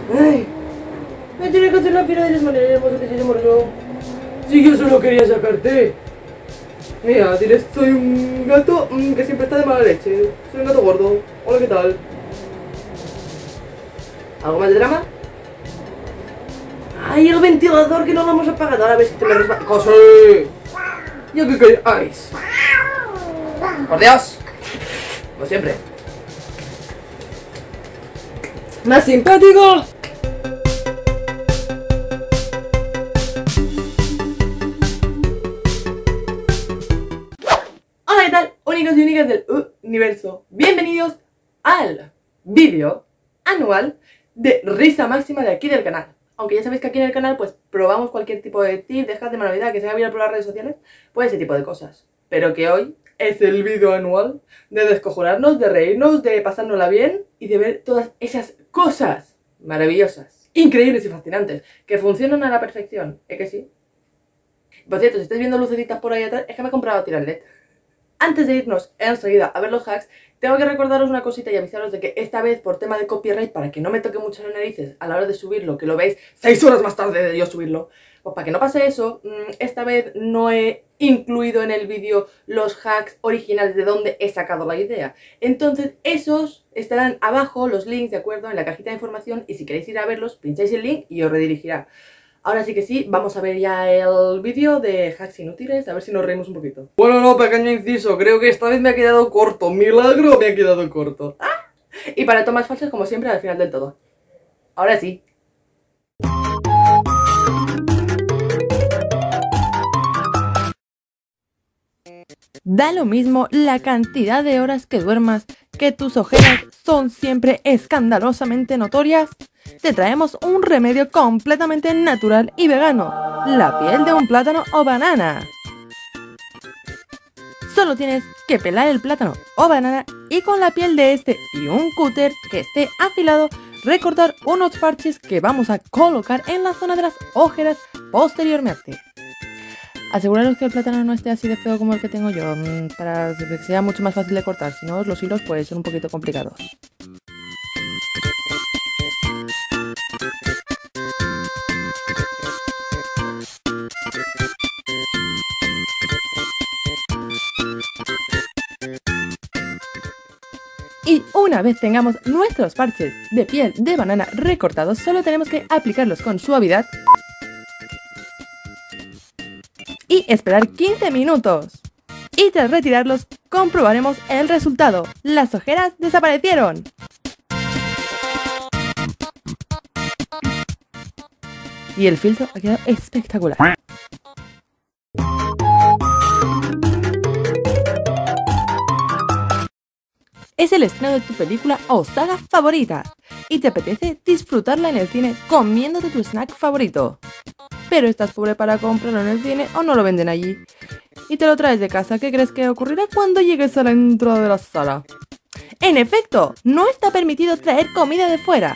Ay, me tiene que hacer la fila de las maneras que se mordió. Si yo solo quería sacarte. Mira, diré, soy un gato que siempre está de mala leche. Soy un gato gordo. Hola, ¿qué tal? ¿Algo más de drama? ¡Ay, el ventilador que no lo hemos apagado! Ahora ves que te me resbala. ¡José! ¿Yo qué queréis? ¡Por Dios! Como siempre. ¡Más simpático! Hola, ¿qué tal? Únicos y únicas del universo. Bienvenidos al vídeo anual de risa máxima de aquí del canal. Aunque ya sabéis que aquí en el canal pues probamos cualquier tipo de tip, de hack, de manualidad que se haga viral por las redes sociales, pues ese tipo de cosas. Pero que hoy es el vídeo anual de descojonarnos, de reírnos, de pasárnosla bien y de ver todas esas cosas maravillosas, increíbles y fascinantes, que funcionan a la perfección. ¿Es que sí? Por cierto, si estáis viendo lucecitas por ahí atrás, es que me he comprado tiras LED. Antes de irnos enseguida a ver los hacks, tengo que recordaros una cosita y avisaros de que esta vez, por tema de copyright, para que no me toque mucho las narices a la hora de subirlo, que lo veis 6 horas más tarde de yo subirlo, pues para que no pase eso, esta vez no he incluido en el vídeo los hacks originales de donde he sacado la idea. Entonces esos estarán abajo, los links, ¿de acuerdo?, en la cajita de información, y si queréis ir a verlos, pincháis el link y os redirigirá. Ahora sí que sí, vamos a ver ya el vídeo de hacks inútiles, a ver si nos reímos un poquito. Bueno, no, pequeño inciso, creo que esta vez me ha quedado corto, milagro, me ha quedado corto. ¡Ah! Y para tomas falsas, como siempre, al final del todo. Ahora sí. Da lo mismo la cantidad de horas que duermas, que tus ojeras son siempre escandalosamente notorias. Te traemos un remedio completamente natural y vegano, la piel de un plátano o banana. Solo tienes que pelar el plátano o banana y con la piel de este y un cúter que esté afilado, recortar unos parches que vamos a colocar en la zona de las ojeras posteriormente. Aseguraros que el plátano no esté así de feo como el que tengo yo, para que sea mucho más fácil de cortar, si no los hilos pues son un poquito complicados. Y una vez tengamos nuestros parches de piel de banana recortados, solo tenemos que aplicarlos con suavidad y esperar 15 minutos. Y tras retirarlos, comprobaremos el resultado. Las ojeras desaparecieron. Y el filtro ha quedado espectacular. Es el estreno de tu película o saga favorita y te apetece disfrutarla en el cine comiéndote tu snack favorito. Pero estás pobre para comprarlo en el cine o no lo venden allí y te lo traes de casa. ¿Qué crees que ocurrirá cuando llegues a la entrada de la sala? En efecto, no está permitido traer comida de fuera.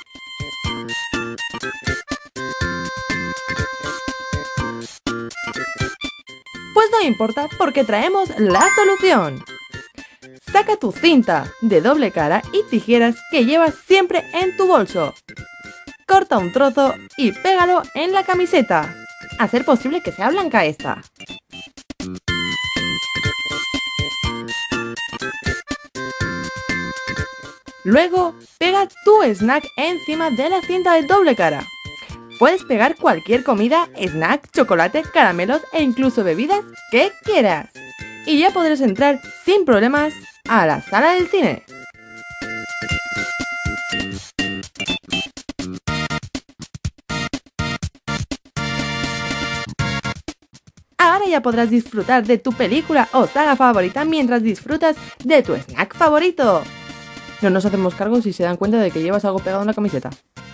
Pues no importa, porque traemos la solución. Saca tu cinta de doble cara y tijeras que llevas siempre en tu bolso. Corta un trozo y pégalo en la camiseta, a ser posible que sea blanca esta. Luego, pega tu snack encima de la cinta de doble cara. Puedes pegar cualquier comida, snack, chocolate, caramelos e incluso bebidas que quieras. Y ya podrás entrar sin problemas a la sala del cine. Ahora ya podrás disfrutar de tu película o saga favorita mientras disfrutas de tu snack favorito. No nos hacemos cargo si se dan cuenta de que llevas algo pegado en la camiseta.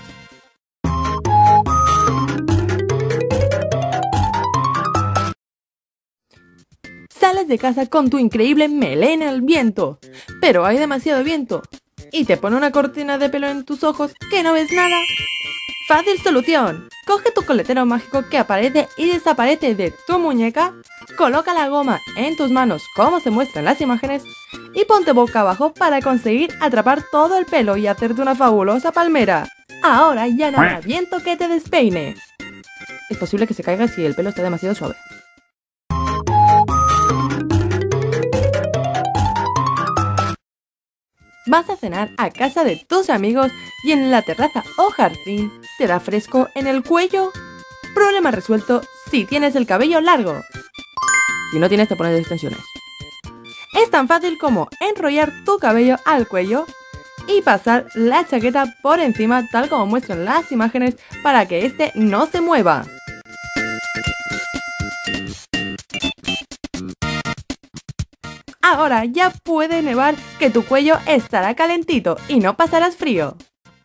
Sales de casa con tu increíble melena al viento, pero hay demasiado viento y te pone una cortina de pelo en tus ojos que no ves nada. ¡Fácil solución! Coge tu coletero mágico que aparece y desaparece de tu muñeca, coloca la goma en tus manos como se muestra en las imágenes y ponte boca abajo para conseguir atrapar todo el pelo y hacerte una fabulosa palmera. Ahora ya no habrá viento que te despeine. Es posible que se caiga si el pelo está demasiado suave. Vas a cenar a casa de tus amigos y en la terraza o jardín te da fresco en el cuello. Problema resuelto si tienes el cabello largo. Si no tienes, te pones extensiones. Es tan fácil como enrollar tu cabello al cuello y pasar la chaqueta por encima, tal como muestran las imágenes, para que este no se mueva. Ahora ya puede nevar, que tu cuello estará calentito y no pasarás frío.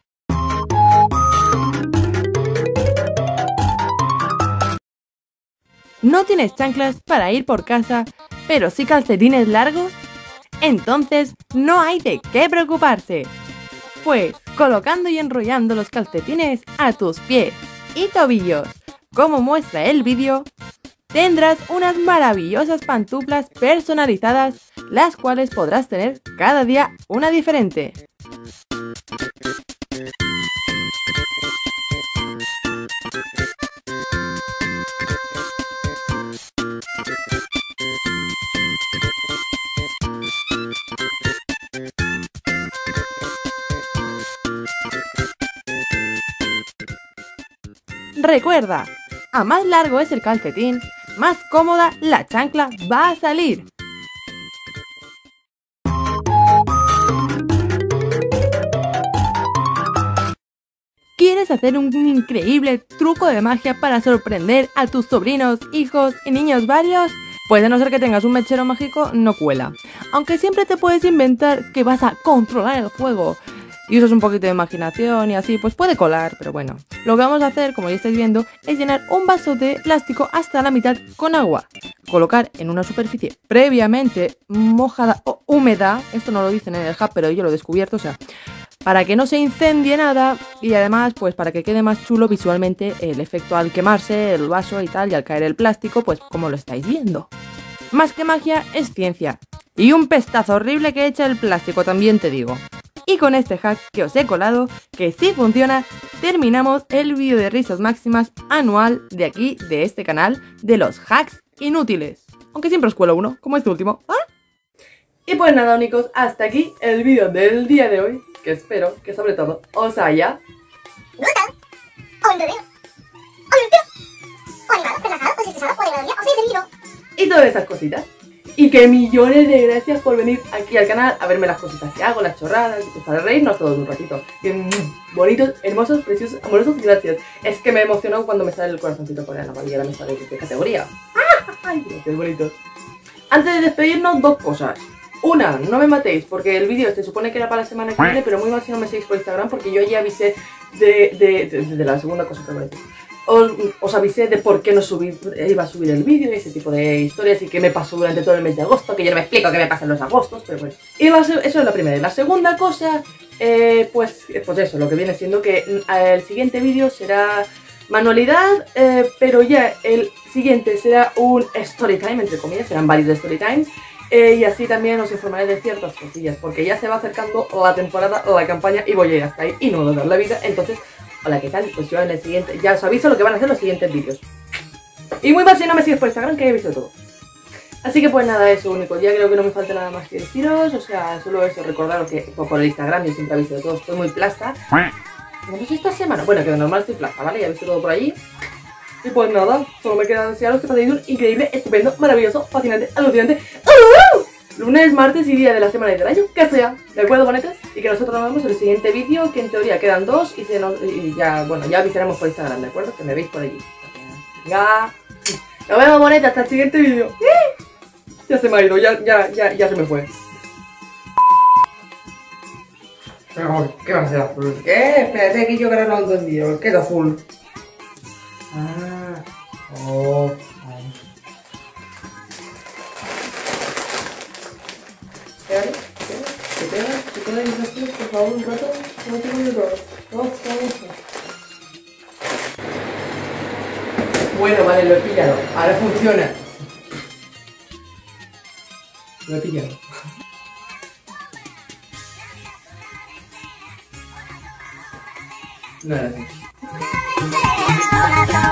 ¿No tienes chanclas para ir por casa, pero sí calcetines largos? Entonces no hay de qué preocuparse, pues colocando y enrollando los calcetines a tus pies y tobillos, como muestra el vídeo, tendrás unas maravillosas pantuflas personalizadas, las cuales podrás tener cada día una diferente. Recuerda, a más largo es el calcetín, más cómoda la chancla va a salir. ¿Quieres hacer un increíble truco de magia para sorprender a tus sobrinos, hijos y niños varios? Pues a no ser que tengas un mechero mágico, no cuela. Aunque siempre te puedes inventar que vas a controlar el fuego y usas un poquito de imaginación y así, pues puede colar, pero bueno. Lo que vamos a hacer, como ya estáis viendo, es llenar un vaso de plástico hasta la mitad con agua. Colocar en una superficie previamente mojada o húmeda, esto no lo dicen en el hub, pero yo lo he descubierto, o sea, para que no se incendie nada y además, pues para que quede más chulo visualmente el efecto al quemarse el vaso y tal, y al caer el plástico, pues como lo estáis viendo. Más que magia, es ciencia. Y un pestazo horrible que echa el plástico, también te digo. Y con este hack que os he colado, que sí funciona, terminamos el vídeo de risas máximas anual de aquí, de este canal, de los hacks inútiles. Aunque siempre os cuelo uno, como este último. ¿Ah? Y pues nada, únicos, hasta aquí el vídeo del día de hoy, que espero que sobre todo os haya gustado, o entretenido, o divertido, o animado, relajado, o desestresado, o de melodía, o servido. y todas esas cositas. Y que millones de gracias por venir aquí al canal a verme las cositas que hago, las chorradas, y pues para reírnos todos un ratito. Bien bonitos, hermosos, preciosos, amorosos, gracias. Es que me emocionó cuando me sale el corazoncito por la amarilla, me sale de qué categoría. ¡Ay, qué bonito! Antes de despedirnos, dos cosas. Una, no me matéis, porque el vídeo se supone que era para la semana que viene, pero muy mal si no me seguís por Instagram, porque yo ya avisé de la segunda cosa que voy a decir. Os avisé de por qué no iba a subir el vídeo y ese tipo de historias y qué me pasó durante todo el mes de agosto, que yo no me explico qué me pasa en los agostos, pero bueno. Y eso es la primera. Y la segunda cosa, pues eso, lo que viene siendo que el siguiente vídeo será manualidad, pero ya el siguiente será un story time, entre comillas, serán varios story times. Y así también os informaré de ciertas cosillas, porque ya se va acercando la temporada, la campaña, y voy a ir hasta ahí y no me va a dar la vida. Entonces, hola, ¿qué tal? Pues yo en el siguiente, ya os aviso lo que van a ser los siguientes vídeos. Y muy mal si no me sigues por Instagram, que he visto todo. Así que pues nada, eso único, ya creo que no me falta nada más que deciros, o sea, solo eso, recordaros que por el Instagram yo siempre he visto de todo, estoy muy plasta. No sé esta semana, bueno, que de normal estoy plasta, ¿vale? Ya he visto todo por allí. Y pues nada, solo me queda desearos que paséis un increíble, estupendo, maravilloso, fascinante, alucinante lunes, martes y día de la semana y del año, que sea, ¿de acuerdo, bonetas? Y que nosotros nos vemos en el siguiente vídeo, que en teoría quedan dos y ya, bueno, ya avisaremos por Instagram, ¿de acuerdo? Que me veis por allí. Venga, nos vemos, bonetas, hasta el siguiente vídeo. Ya se me ha ido, ya se me fue. ¿Qué va a ser azul? ¿Qué? Espérate que yo creo que no lo he entendido. ¿Qué es azul? Ah, oh. Que te den las por favor, un rato. No tengo ni todo. Bueno, vale, lo he pillado. Ahora funciona. Lo he pillado. No era así.